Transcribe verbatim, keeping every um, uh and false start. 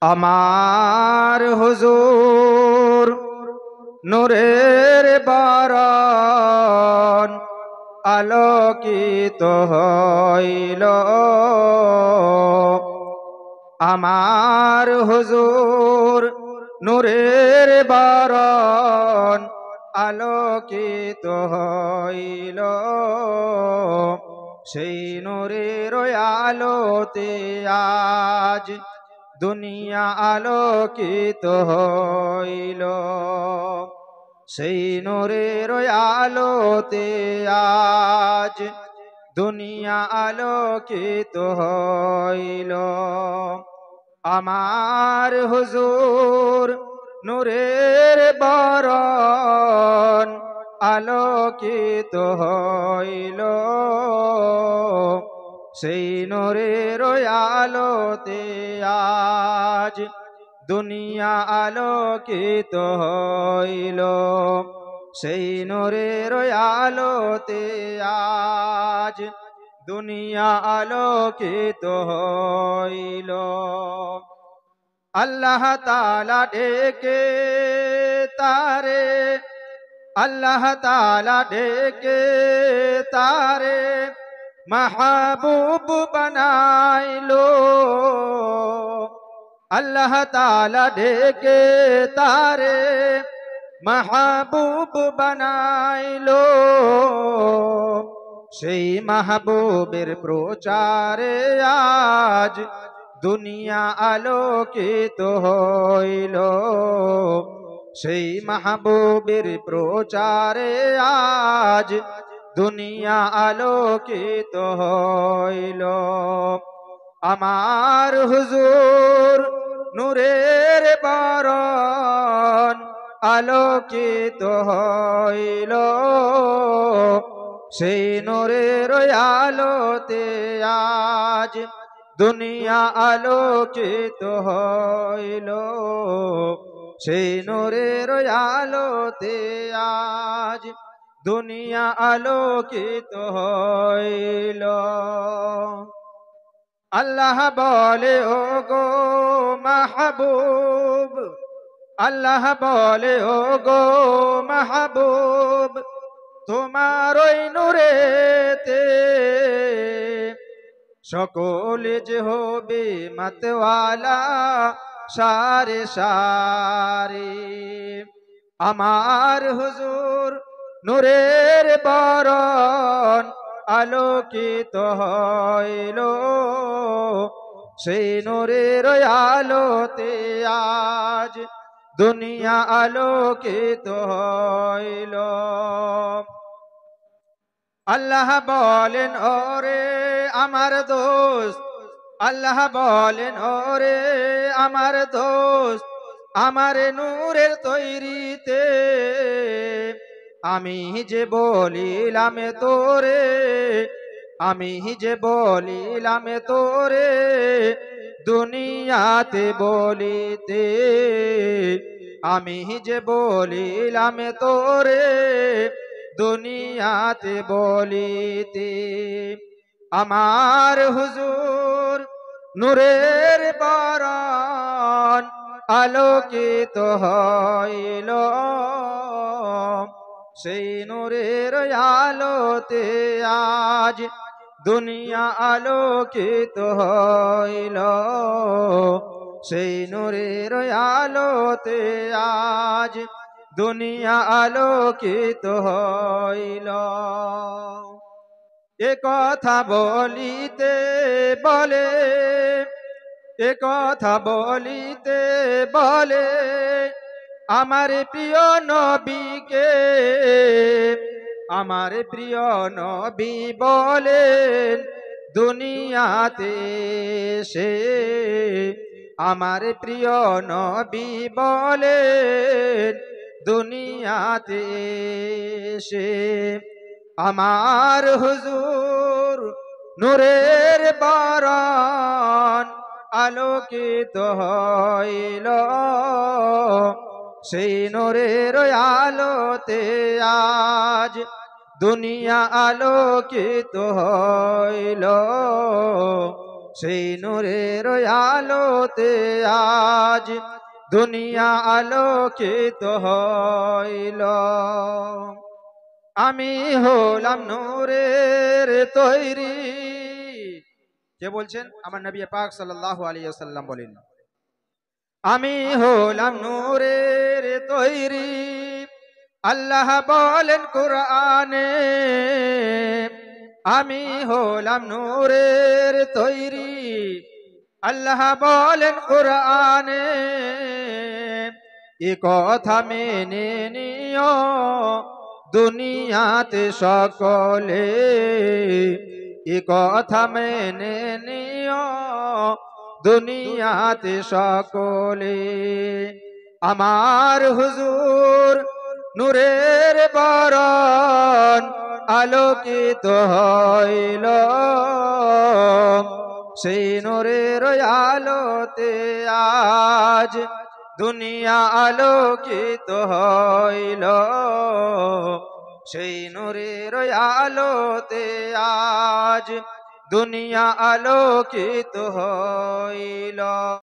আমার হুজুর নূরের বরণ আলোকিত হইল। আমার হুজুর নূরের বরণ আলোকিত হইল। সেই নূরের আলোতে আজ দুনিয়া আলোকিত হইল। সেই নূরের আলোতে আজ দুনিয়া আলোকিত হইল। আমার হুজুর নূরের বরণ আলোকিত হইল। সেই নূরের আলোতে আজ দুনিয়া আলোকিত হইল। সেই নূরের আলোতে আজ দুনিয়া আলোকিত হইল। আল্লাহ তাআলা ডেকে তারে, আল্লাহ তাআলা ডেকে তারে মাহবুব বানাইলো। আল্লাহ তাআলা ডেকে তারে মাহবুব বানাইলো। সেই মাহবুবের প্রচারে আজ দুনিয়া আলোকিত হইল। সেই মাহবুবের প্রচারে আজ দুনিয়া আলোকিত হইল। আমার হুজুর নূরের বরণ আলোকিত হইল। সেই নূরের আলোতে আজ দুনিয়া আলোকিত হইল। সেই নূরের আলোতে আজ দুনিয়া আলোকিত হইল। আল্লাহ বলে ও গো মাহবুব, আল্লাহ বলে ও গো মাহবুব, তোমার ওই নূরেতে সকলে যে হবে মাতওয়ালা সারে সারে। আমার হুজুর নূরের বরণ আলোকিত হইল। সেই নূরের আলোতে আজ দুনিয়া আলোকিত হইল। আল্লাহ বলেন ওরে আমার দোস্ত, আল্লাহ বলেন ওরে আমার দোস্ত, আমার নূরের তৈরিতে আমি যে বলিলাম তোরে, আমি যে বলিলাম তোরে দুনিয়াতে বলিতে, আমি যে বলিলাম তোরে দুনিয়াতে বলিতে। আমার হুজুর নূরের বরণ আলোকিত হইল। সেই নূরের আলোতে আজ দুনিয়া আলোকিত হইল। সেই নূরের আলোতে আজ দুনিয়া আলোকিত হইল। এ কথা বলিতে বলে, এ কথা বলিতে বলে আমার প্রিয় নবীকে, আমার প্রিয় নবী বলেন দুনিয়াতে সে, আমার প্রিয় নবী বলেন দুনিয়াতে সে। আমার হুজুর নূরের বরণ আলোকিত হইল। সেই নূরের আলোতে আজ দুনিয়া আলোকিত হইল। সেই নূরের আলোতে আজ দুনিয়া আলোকিত হইল। আমি হলাম নূরের তৈরি। কে বলছেন? আমার নবী পাক সাল্লাল্লাহু আলাইহি ওয়াসাল্লাম বলেন, আমি হলাম নূরের তৈরি। আল্লাহ বলেন কুরআনে, আমি হলাম নূরের তৈরি। আল্লাহ বলেন কুরআনে, এ কথা মেনে নিও দুনিয়াতে সকলে, এ কথা মেনে নিও দুনিয়াতে সকলে। আমার হুজুর নূরের বরণ আলোকিত হইল, সেই নূরের আলোতে আজ দুনিয়া আলোকিত হইল, সেই নূরের আলোতে আজ দুনিয়া আলোকিত হইল।